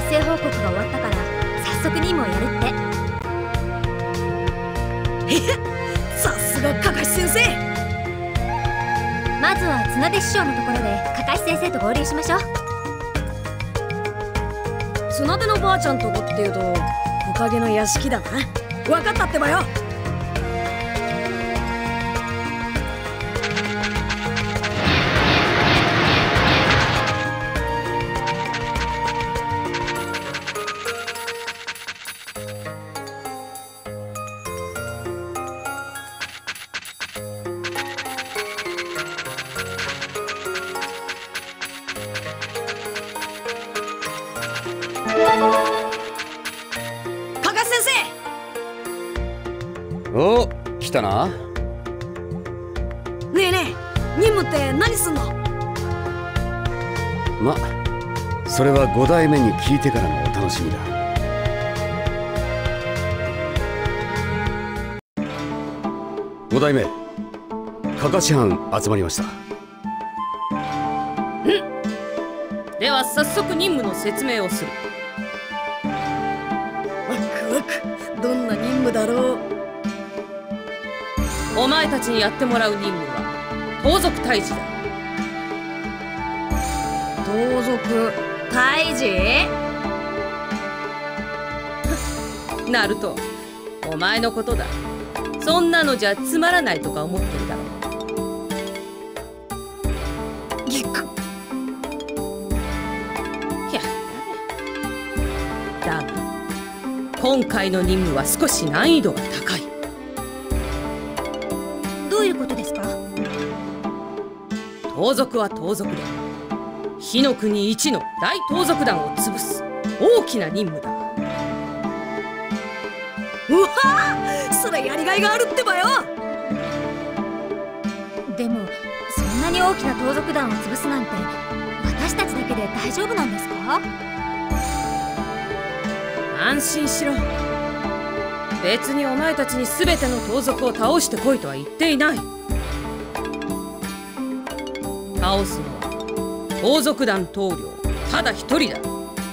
成報告が終わったから早速任務をやるって。 へへ、さすがかかし先生。 まずは綱手師匠のところでかかし先生と合流しましょう。 綱手のばあちゃんとこっていうと木陰の屋敷だな。分かったってばよ。かかし先生。 お、来たな。 ねえねえ、任務って何すんの？ ま、それは5代目に聞いてからのお楽しみだ。5代目、かかし班集まりました。 では早速任務の説明をする。 ワクワク、どんな任務だろう。 お前たちにやってもらう任務は盗賊退治だ。 盗賊退治？ ナルト、お前のことだ。そんなのじゃつまらないとか思ってるだろう。 ぎく。 だが今回の任務は少し難易度が高い。 どういうことですか？ 盗賊は盗賊で火の国一の大盗賊団を潰す大きな任務だ。 うわー、それやりがいがあるってばよ。 でもそんなに大きな盗賊団を潰すなんて私たちだけで大丈夫なんですか？ 安心しろ。別にお前たちに全ての盗賊を倒してこいとは言っていない。倒すのは盗賊団頭領ただ一人だ。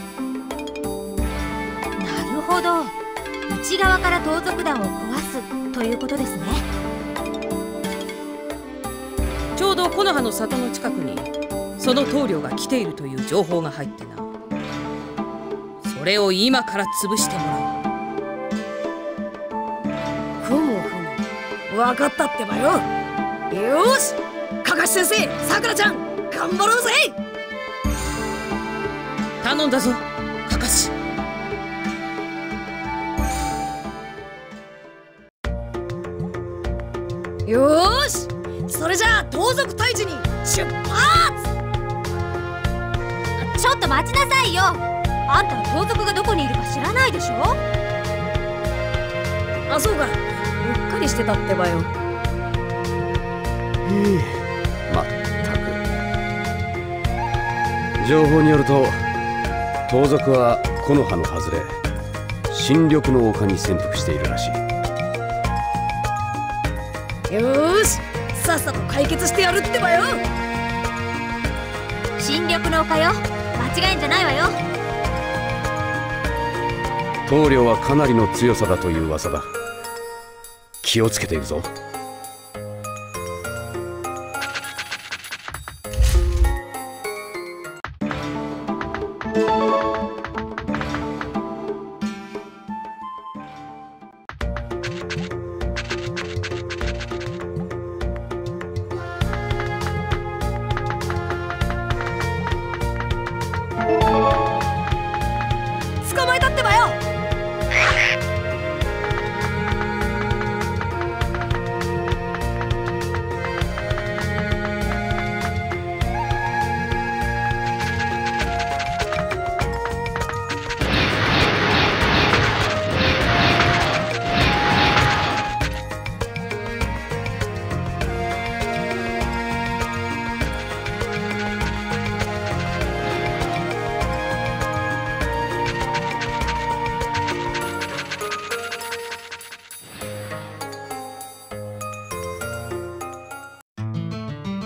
なるほど、内側から盗賊団を壊すということですね。 ちょうど木の葉の里の近くにその頭領が来ているという情報が入ってな。それを今から潰してもらう。 ふむふむ、分かったってばよ。よーし、かかし先生、さくらちゃん、頑張ろうぜ。 頼んだぞ、かかし。 よーし、それじゃあ盗賊退治に出発。 ちょっと待ちなさいよ。あんた盗賊がどこにいるか知らないでしょ？ あ、そうか、うっかりしてたってばよ。 まったく。情報によると盗賊は木の葉の外れ新緑の丘に潜伏しているらしい。 よーし、さっさと解決してやるってばよ。 新緑の丘よ。間違いんじゃないわよ。 棟梁はかなりの強さだという噂だ。気をつけていくぞ。 捕まえたってばよ。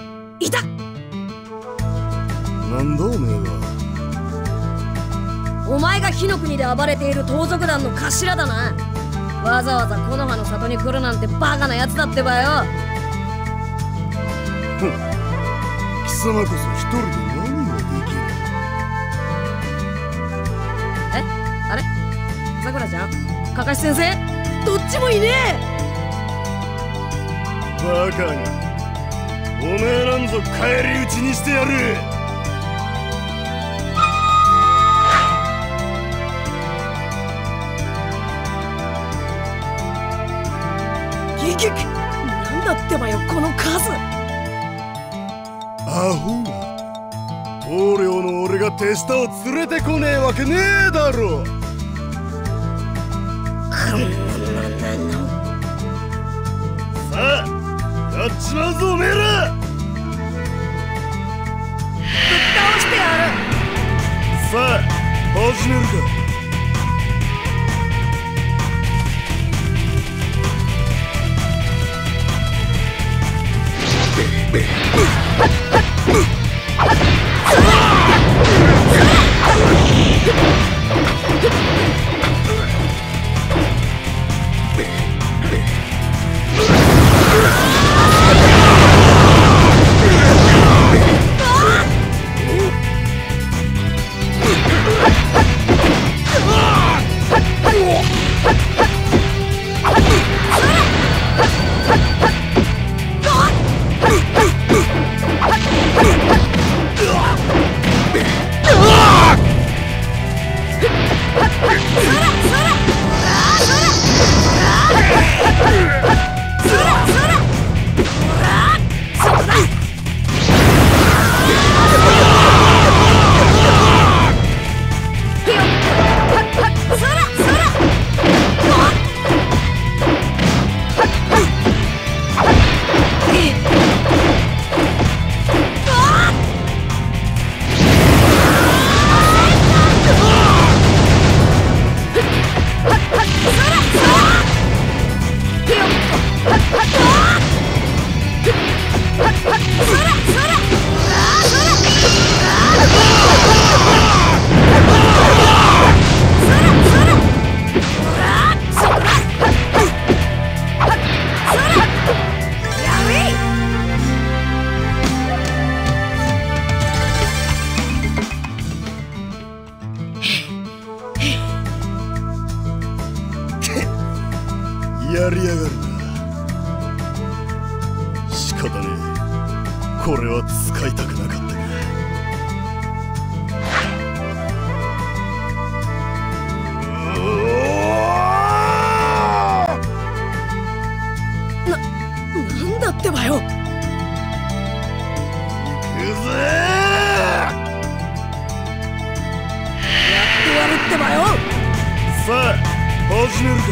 いた。 なんだおめえは。 お前が火の国で暴れている盗賊団の頭だな。わざわざ木の葉の里に来るなんてバカなやつだってばよ。 貴様こそ一人で何ができる。 あれさくらちゃん、かかし先生、どっちもいねえ。 バカが、おめえなんぞ返り討ちにしてやる。 なんだってばよこの数。 アホが、棟梁の俺が手下を連れてこねえわけねえだろ。さあやっちまうぞおめえら。 ぶっ倒してやる。 さあ始めるか。やりやがるな。仕方ねえ、これは使いたくなかったが。 なんだってばよ。 行くぜやってやるってばよ。 さあ始めるか。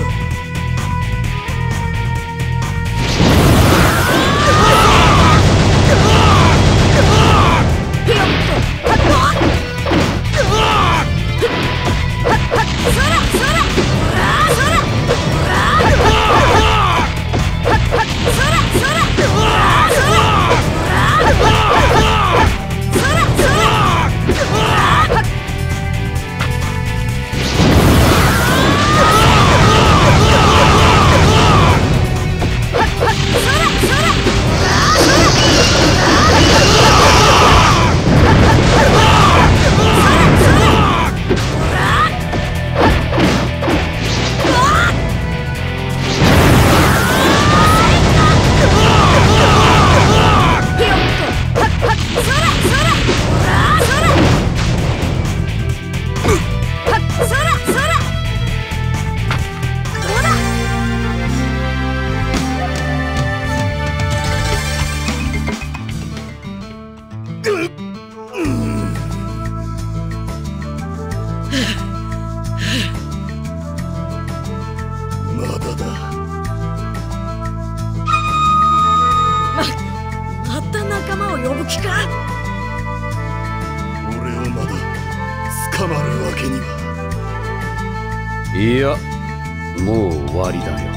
また仲間を呼ぶ気か。 俺をまだ捕まるわけには。 いや、もう終わりだよ。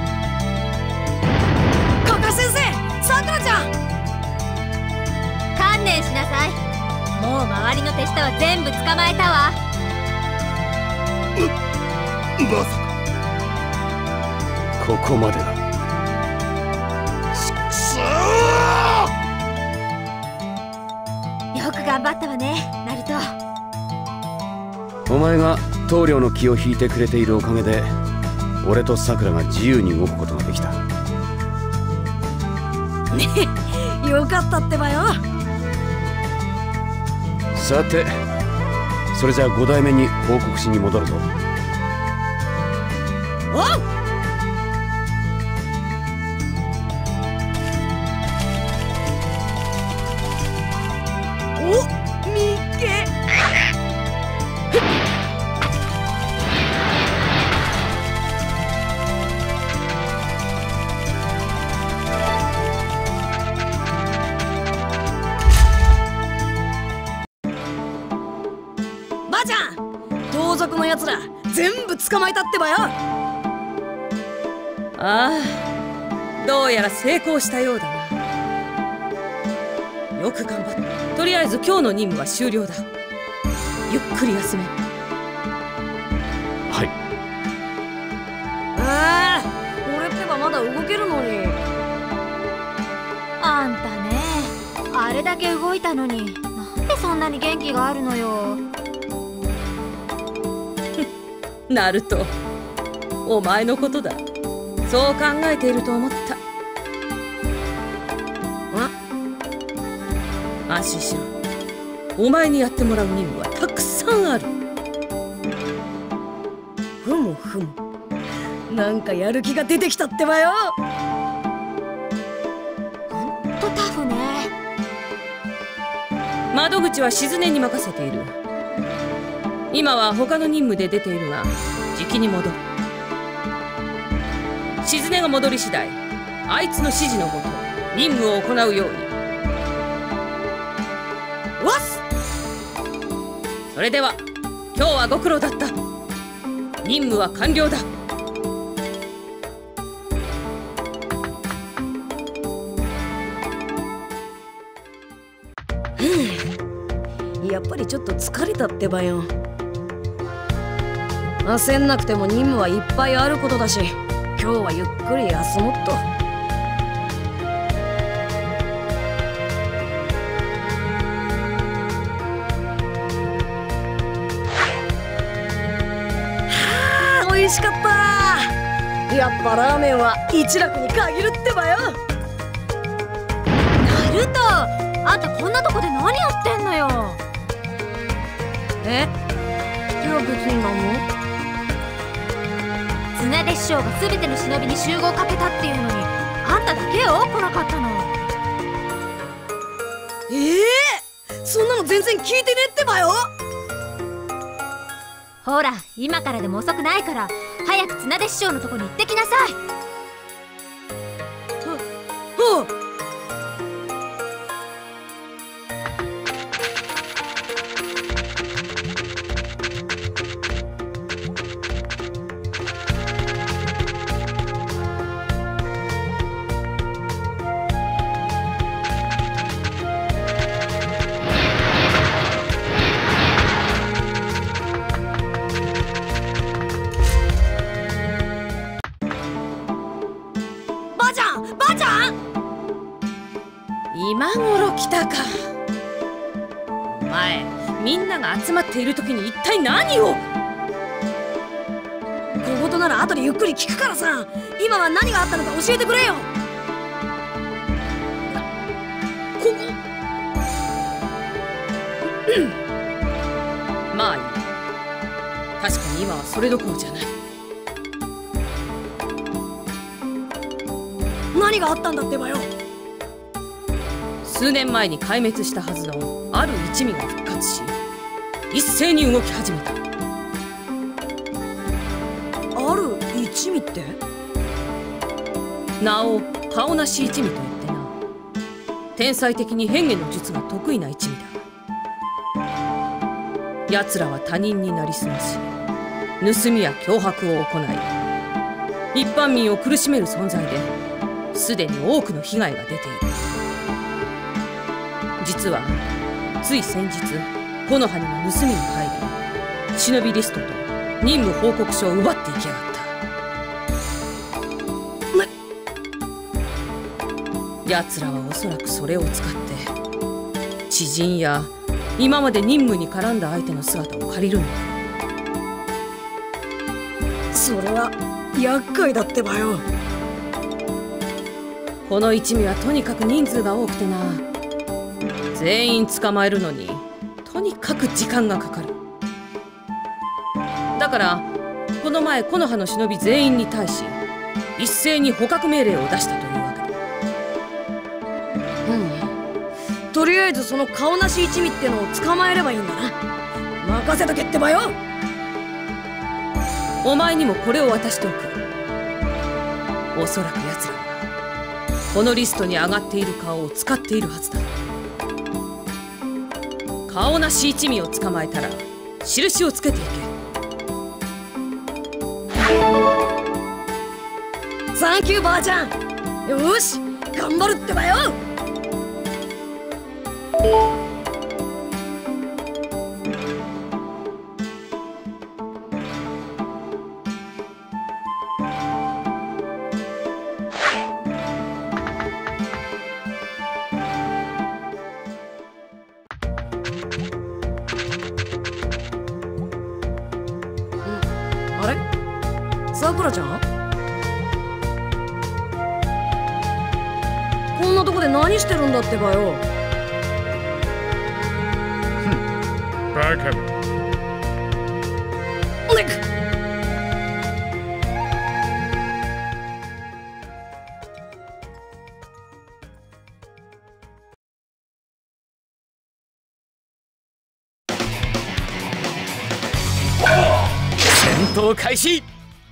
かかし先生、さくらちゃん、 観念しなさい。もう周りの手下は全部捕まえたわ。 まさここまでだ。 かくそー。 よく頑張ったわね、ナルト。 お前が棟梁の気を引いてくれているおかげで俺とさくらが自由に動くことができた。 ねえ、よかったってばよ。 さてそれじゃあ5代目に報告しに戻るぞ。 おう。お、みっけ。ばあちゃん、盗賊のやつら全部捕まえたってばよ。 ああ、どうやら成功したようだな。よく頑張った。とりあえず今日の任務は終了だ。ゆっくり休め。 はい。 俺ってばまだ動けるのに。 あんたね、あれだけ動いたのになんでそんなに元気があるのよ。 ナルト、お前のことだ。そう考えていると思った。安心しろ。お前にやってもらう任務はたくさんある。 ふむふむ、なんかやる気が出てきたってばよ。 ほんとタフね。 窓口は静音に任せている。今は他の任務で出ているが、じきに戻る。静音が戻り次第、あいつの指示のもと任務を行うように。 わっす。 それでは今日はご苦労だった。任務は完了だ。 やっぱりちょっと疲れたってばよ。焦んなくても任務はいっぱいあることだし、今日はゆっくり休もっと。はあ、美味しかった。やっぱラーメンは一楽に限るってばよ。 ナルト、あんたこんなとこで何やってんのよ。 え？いや別に何も。 綱手師匠が全ての忍びに集合かけたっていうのに、あんただけよ来なかったの。 そんなの全然聞いてねえってばよ。 ほら、今からでも遅くないから早く綱手師匠のとこに行ってきなさい。 ほう。 今頃来たか。お前、みんなが集まっている時に一体何を。 小言なら後でゆっくり聞くからさ、今は何があったのか教えてくれよ。 まあいい。確かに今はそれどころじゃない。 何があったんだってばよ。 数年前に壊滅したはずのある一味が復活し、一斉に動き始めた。 ある一味って？ 名を顔なし一味と言ってな。天才的に変化の術が得意な一味だ。奴らは他人になりすまし、盗みや脅迫を行い、一般民を苦しめる存在で、すでに多くの被害が出ている。実はつい先日木の葉にも盗みに入り、忍びリストと任務報告書を奪っていきやがった。奴らはおそらくそれを使って知人や今まで任務に絡んだ相手の姿を借りるんだ。 それは厄介だってばよ。 この一味はとにかく人数が多くてな、全員捕まえるのにとにかく時間がかかる。だからこの前木の葉の忍び全員に対し一斉に捕獲命令を出したというわけだ。 とりあえずその顔なし一味ってのを捕まえればいいんだな。任せとけってばよ。 お前にもこれを渡しておく。おそらく奴らはこのリストに上がっている顔を使っているはずだ。顔なし一味を捕まえたら印をつけていけ。 サンキューばあちゃん。よーし頑張るってばよ。あれさくらちゃん、こんなとこで何してるんだってばよ。 バカめ。 戦闘開始。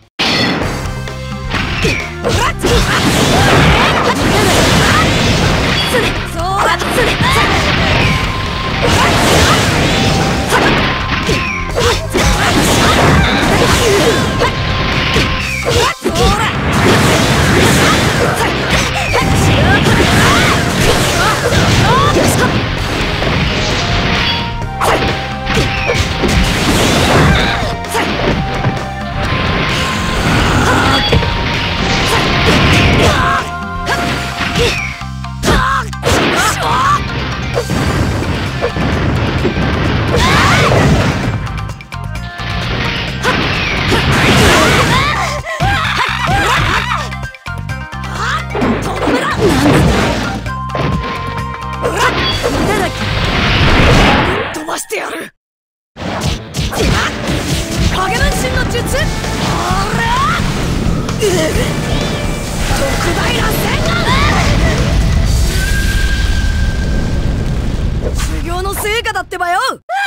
飛ばしてやる。影分身の術。特大螺旋丸。修行の成果だってばよ。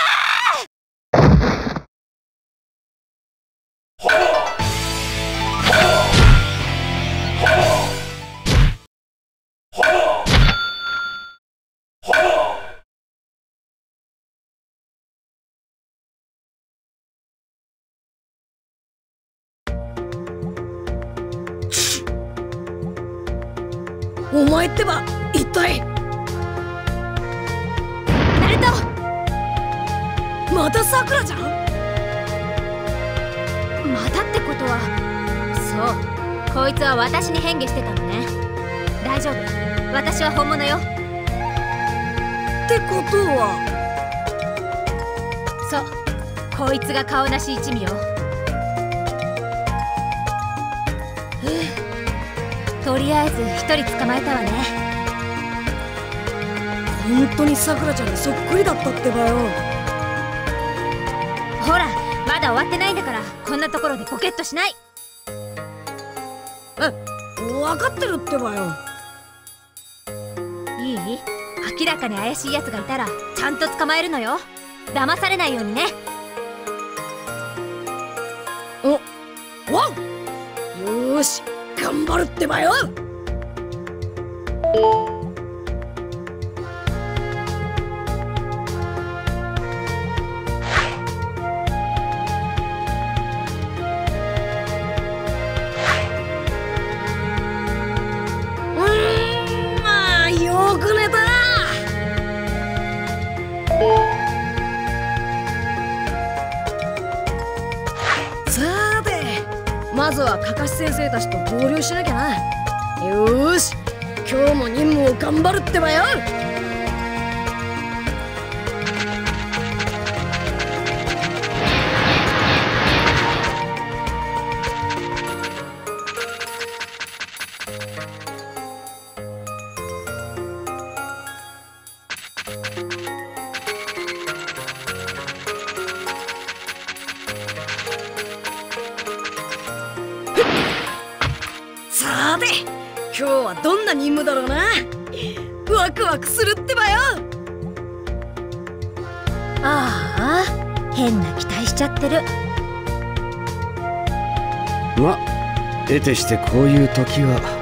お前ってば一体。 ナルト、 またさくらちゃん。 またってことは、そう、こいつは私に変化してたのね。大丈夫、私は本物よ。 ってことは、 そう、こいつが顔なし一味よ。とりあえず一人捕まえたわね。 本当にさくらちゃんにそっくりだったってばよ。 ほら、まだ終わってないんだから、こんなところでポケットしない。 分かってるってばよ。 いい？明らかに怪しいやつがいたらちゃんと捕まえるのよ。騙されないようにね。 わっ、よーし頑張るってばよ。まあよく寝た。 はカカシ先生たちと合流しなきゃな。よーし、今日も任務を頑張るってばよ。さて、今日はどんな任務だろうな。ワクワクするってばよ。 ああ、変な期待しちゃってる。 ま、得てしてこういう時は